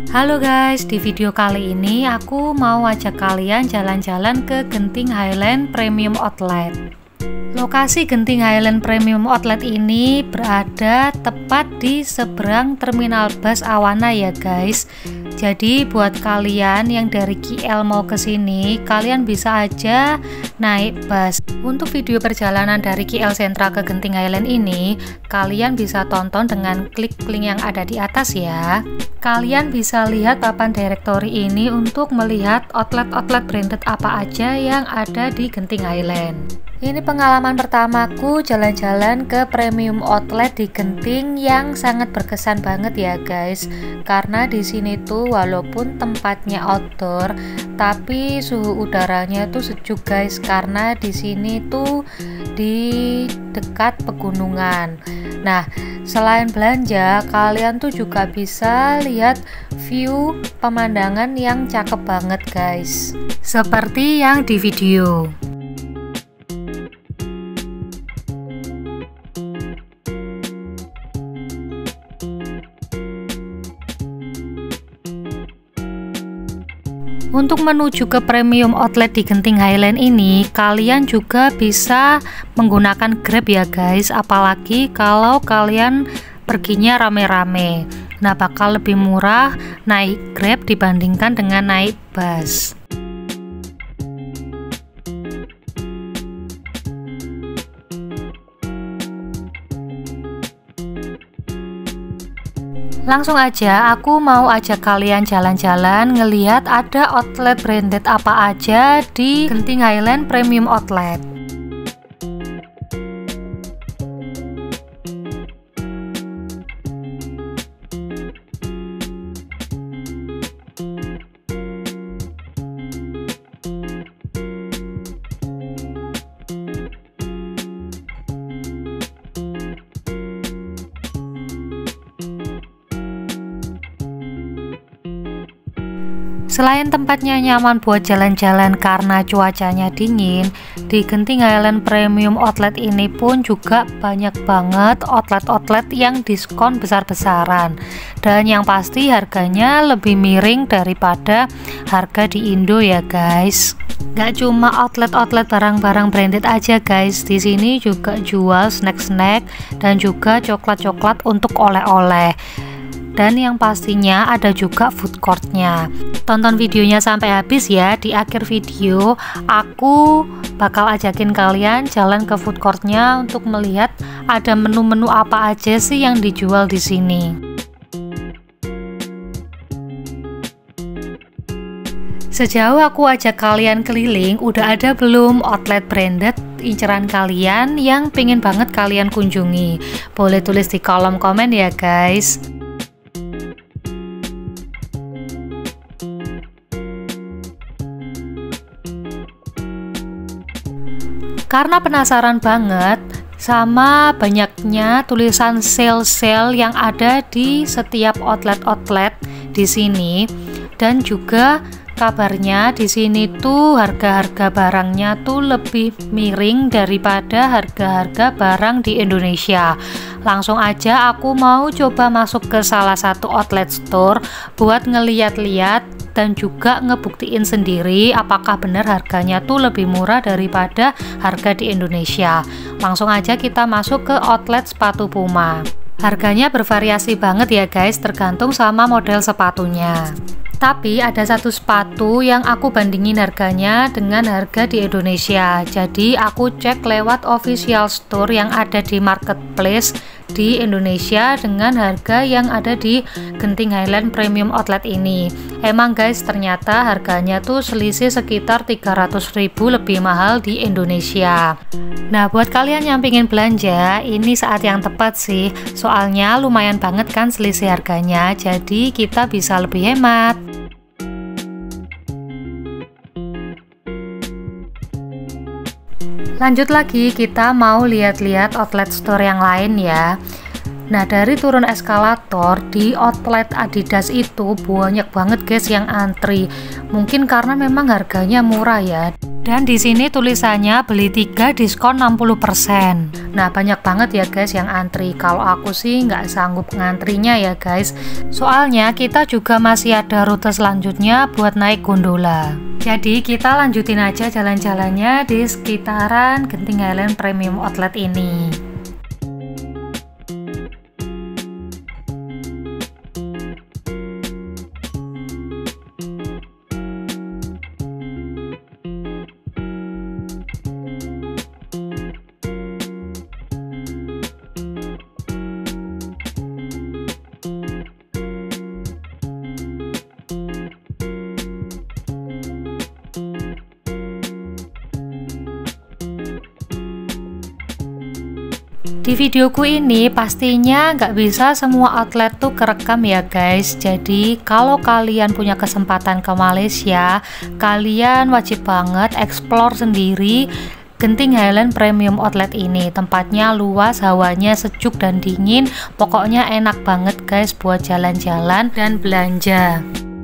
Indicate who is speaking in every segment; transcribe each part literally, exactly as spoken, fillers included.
Speaker 1: Halo guys, di video kali ini aku mau ajak kalian jalan-jalan ke Genting Highland Premium Outlet. Lokasi Genting Highland Premium Outlet ini berada tepat di seberang terminal bus Awana ya guys. Jadi buat kalian yang dari K L mau ke sini, kalian bisa aja naik bus. Untuk video perjalanan dari K L Sentra ke Genting Highland ini, kalian bisa tonton dengan klik link yang ada di atas ya. Kalian bisa lihat papan directory ini untuk melihat outlet-outlet branded apa aja yang ada di Genting Highland. Ini pengalaman pertamaku jalan-jalan ke premium outlet di Genting yang sangat berkesan banget ya guys. Karena di sini tuh walaupun tempatnya outdoor, tapi suhu udaranya tuh sejuk guys. Karena di sini tuh di dekat pegunungan. Nah, selain belanja, kalian tuh juga bisa lihat view pemandangan yang cakep banget guys. Seperti yang di video. Untuk menuju ke premium outlet di Genting Highland ini, kalian juga bisa menggunakan Grab ya guys, apalagi kalau kalian perginya rame-rame. Nah, bakal lebih murah naik Grab dibandingkan dengan naik bus. Langsung aja aku mau ajak kalian jalan-jalan ngelihat ada outlet branded apa aja di Genting Highland Premium Outlet. Selain tempatnya nyaman buat jalan-jalan karena cuacanya dingin, di Genting Highland Premium Outlet ini pun juga banyak banget outlet-outlet yang diskon besar-besaran. Dan yang pasti harganya lebih miring daripada harga di Indo ya guys. Gak cuma outlet-outlet barang-barang branded aja guys, di sini juga jual snack-snack dan juga coklat-coklat untuk oleh-oleh. Dan yang pastinya ada juga food courtnya. Tonton videonya sampai habis ya. Di akhir video aku bakal ajakin kalian jalan ke food courtnya untuk melihat ada menu-menu apa aja sih yang dijual di sini. Sejauh aku ajak kalian keliling, udah ada belum outlet branded inceran kalian yang pengen banget kalian kunjungi? Boleh tulis di kolom komen ya guys. Karena penasaran banget sama banyaknya tulisan sale-sale yang ada di setiap outlet-outlet di sini, dan juga kabarnya di sini tuh harga-harga barangnya tuh lebih miring daripada harga-harga barang di Indonesia. Langsung aja aku mau coba masuk ke salah satu outlet store buat ngeliat-liat dan juga ngebuktiin sendiri apakah benar harganya tuh lebih murah daripada harga di Indonesia. Langsung aja kita masuk ke outlet sepatu Puma. Harganya bervariasi banget ya guys, tergantung sama model sepatunya. Tapi ada satu sepatu yang aku bandingin harganya dengan harga di Indonesia. Jadi aku cek lewat official store yang ada di marketplace di Indonesia dengan harga yang ada di Genting Highland Premium Outlet ini. Emang guys, ternyata harganya tuh selisih sekitar tiga ratus ribu lebih mahal di Indonesia. Nah, buat kalian yang pengen belanja, ini saat yang tepat sih. Soalnya lumayan banget kan selisih harganya, jadi kita bisa lebih hemat. Lanjut lagi, kita mau lihat-lihat outlet store yang lain ya. Nah, dari turun eskalator di outlet Adidas itu banyak banget guys yang antri. Mungkin karena memang harganya murah ya. Dan di sini tulisannya beli tiga diskon enam puluh persen. Nah, banyak banget ya guys yang antri. Kalau aku sih nggak sanggup ngantrinya ya guys. Soalnya kita juga masih ada rute selanjutnya buat naik gondola. Jadi kita lanjutin aja jalan-jalannya di sekitaran Genting Highland Premium Outlet ini. Di videoku ini pastinya nggak bisa semua outlet tuh kerekam ya guys. Jadi kalau kalian punya kesempatan ke Malaysia, kalian wajib banget explore sendiri Genting Highland Premium Outlet ini. Tempatnya luas, hawanya sejuk dan dingin. Pokoknya enak banget guys buat jalan-jalan dan belanja.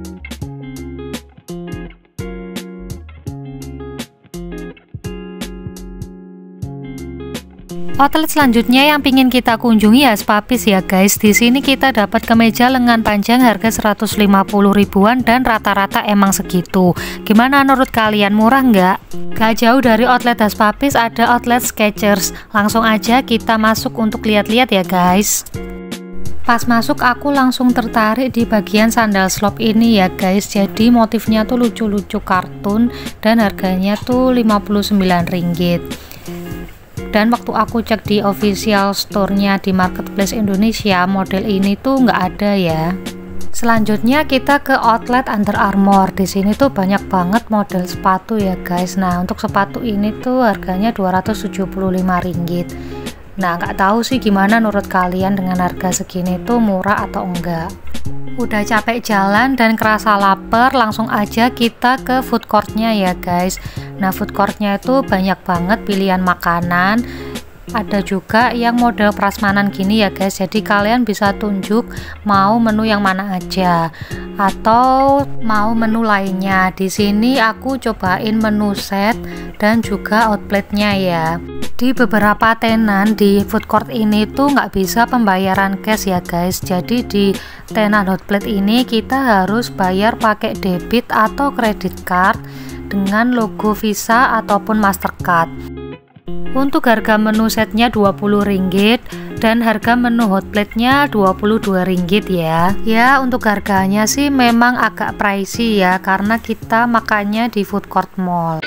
Speaker 1: Outlet selanjutnya yang pingin kita kunjungi ya Spapis ya guys. Di sini kita dapat kemeja lengan panjang harga seratus lima puluh ribuan dan rata-rata emang segitu. Gimana menurut kalian, murah nggak? Gak jauh dari outlet Spapis ada outlet Skechers. Langsung aja kita masuk untuk lihat-lihat ya guys. Pas masuk aku langsung tertarik di bagian sandal slop ini ya guys. Jadi motifnya tuh lucu-lucu kartun dan harganya tuh lima puluh sembilan ringgit. Dan waktu aku cek di official store-nya di Marketplace Indonesia, model ini tuh nggak ada ya. Selanjutnya kita ke outlet Under Armour. Di sini tuh banyak banget model sepatu ya guys. Nah, untuk sepatu ini tuh harganya dua ratus tujuh puluh lima ringgit. Nah, nggak tahu sih gimana menurut kalian dengan harga segini tuh murah atau enggak. Udah capek jalan dan kerasa lapar, langsung aja kita ke food courtnya ya guys. Nah, food courtnya itu banyak banget pilihan makanan. Ada juga yang model prasmanan gini ya guys. Jadi kalian bisa tunjuk mau menu yang mana aja atau mau menu lainnya. Di sini aku cobain menu set dan juga outplate-nya ya. Di beberapa tenan di food court ini tuh nggak bisa pembayaran cash ya guys. Jadi di tenan outplate ini kita harus bayar pakai debit atau credit card dengan logo Visa ataupun Mastercard. Untuk harga menu setnya dua puluh ringgit dan harga menu hot plate-nya dua puluh dua ringgit ya. Ya, untuk harganya sih memang agak pricey ya karena kita makannya di food court mall.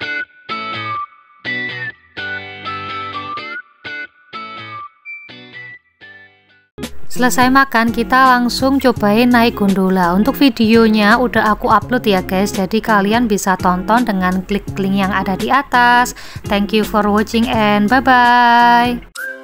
Speaker 1: Selesai makan, kita langsung cobain naik gondola. Untuk videonya udah aku upload ya guys, jadi kalian bisa tonton dengan klik link yang ada di atas. Thank you for watching and bye bye.